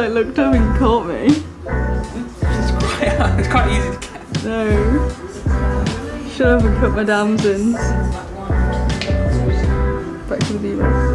like looked up and caught me. It's quite easy to catch. No. Shut up and cut my damsons. Back to the viewer.